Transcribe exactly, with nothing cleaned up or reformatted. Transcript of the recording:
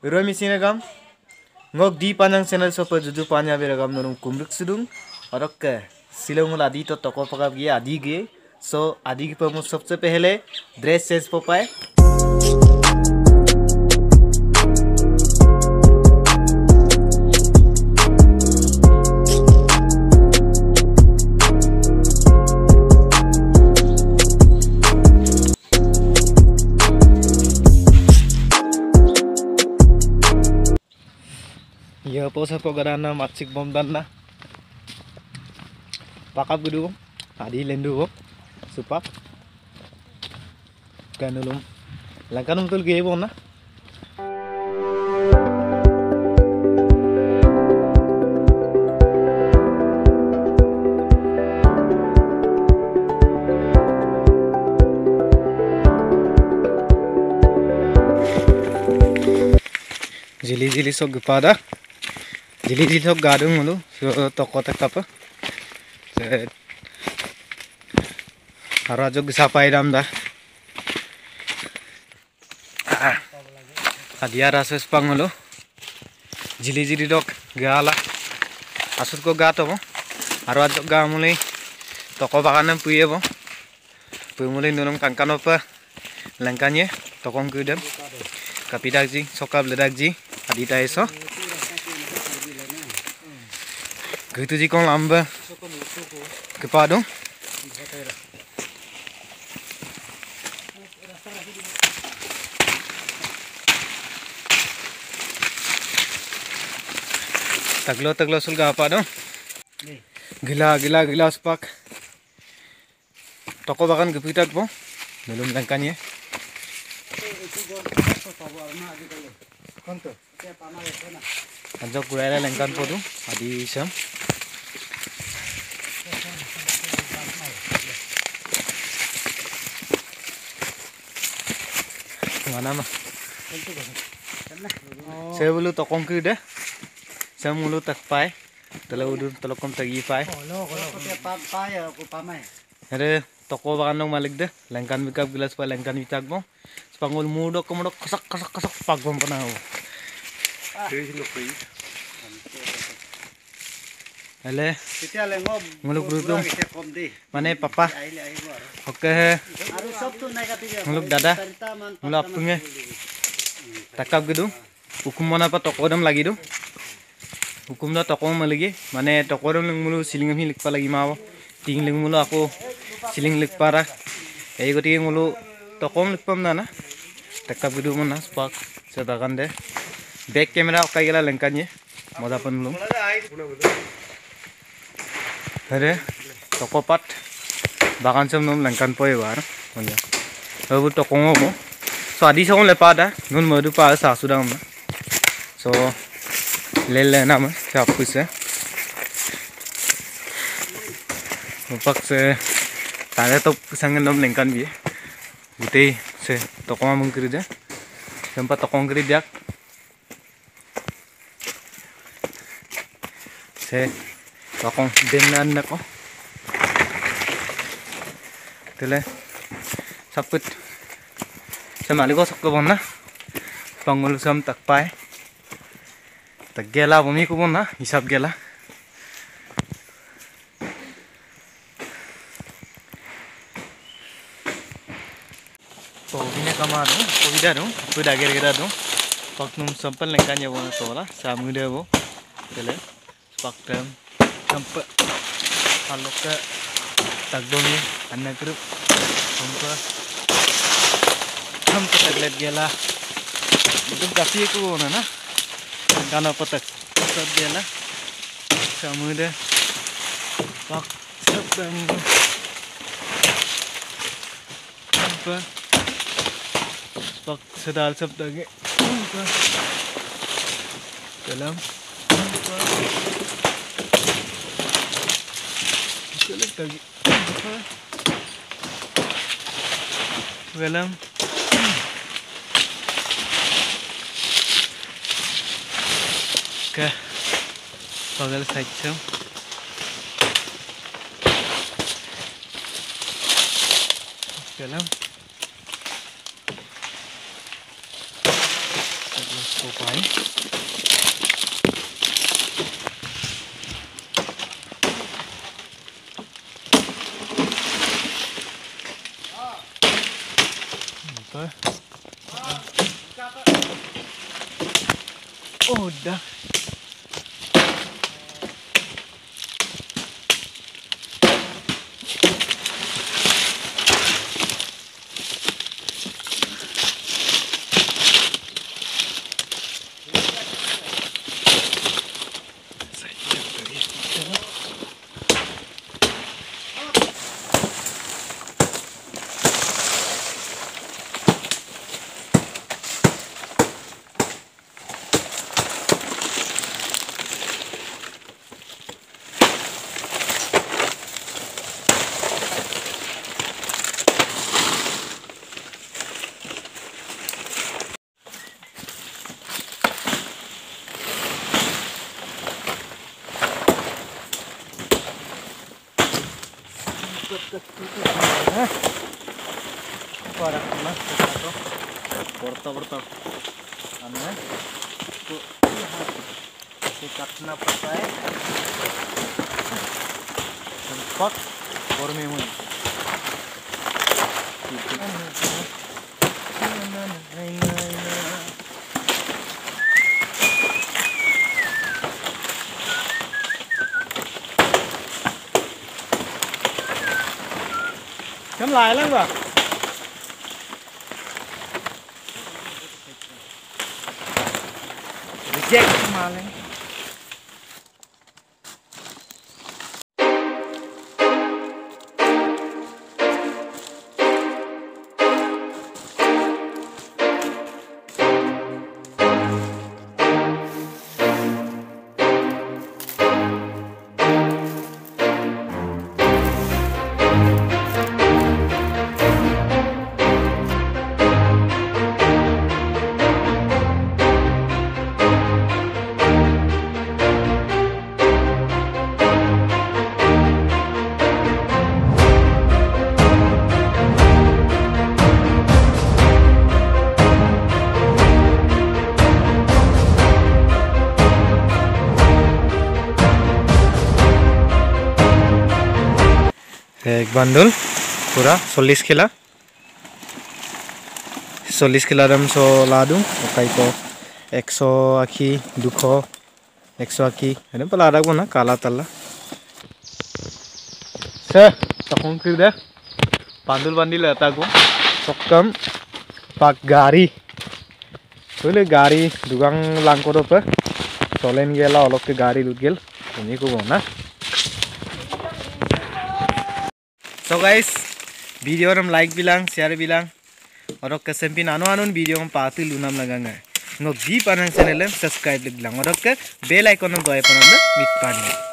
Rami sinagam ngok di panjang channel sopo juju panya beragam nurung kumruk sudung और के सिलोंग आदि तो तको पका गए आदि गए सो आदि की पर सबसे पहले ड्रेस चेंज हो पाए यह पोसा पगराना माचिक बम दाना pakap gudu adi lendu bo supak kanulum langkanum tul ge bo na jili jili sok gepada jili jili sok gadung mulu toko tak apa Hara jog sapai dam da adia rases pangolo jili jili dok gala asut ko gato bo hara jog ga mulai toko bakanam puye bo puye mulai nunung tangkano pa langkanye tokong kudem kapidak ji sokab ledak ji adita eso gitu ji kong lamba kepadong taglo taglo sulga apa dong gila gila gila sepak toko bahkan kepitak bo belum langkanya anjok kurela langkan podu adi isam mana mah saya bulu tokong ke dah saya mulu tak pai telah udur telokom tagi pai ada toko bakan dong malik dah langkan bikap gelas pa langkan bitak bong spangul mudok kemudok kasak kasak kasak pak bong pernah ale muluk rudung mana papa oke muluk dada muluk apungnya takap gedung hukum mana apa toko dam lagi dong hukum dah toko malagi mana toko dam mulu siling hilik pa lagi mau tingling mulu aku siling lik para eh goti mulu toko lik pam na takap gedung mana spak sedakan deh back camera oke gila lengkanya mau dapat belum Hare toko pat bagan sem nom langkan poe bar manja abu toko mo so adi song le pada nun modu pa sa sudam so le le na ma chap puse upak se tare to sang nom langkan bi gute se toko ma mungkri de sempat toko ngri dak se Pakong denan nako. Tele saput. Samali ko sakko bonna. Pangul sam takpai. Tak gela bumi ko bonna hisab gela. To bine kamado, to bidaro, to dager gerado. Paknum sampal lengkanya bona tola, samude bo. Tele paktem sampai kalau ke tagdongnya anak grup sampai sampai taglet gela itu kasih aku nana karena petak petak gela kamu deh pak sebang sampai pak sedal sebdagi sampai dalam Selek lagi. Dalam. Oke. Pagal saja. Dalam. Popai. Betul. Oh, udah. Para mas satu porto-porto aneh itu sikatna pakai sempat formemu kan lại lắm bà reject kemarin. एक bundle पूरा चल्लिस किला चल्लिस किला दाम सो लादू ओकाई को एक सौ आखी दुख एक सौ आखी एने पला आदा ना काला तला से तखों फिर दे बंडल बंडल एता को सकम पाक गाड़ी बोले गाड़ी दुगां लांको दो पे चलेन गेला अलग के गाड़ी लुट गेल उन्हीं को बोना. So guys, video ram like bilang, share bilang, orok ke sempin anu anun video ram pati lunam lagangai. Ngok di panang channel subscribe bilang, orok ke bell icon ram doy panang mit pani.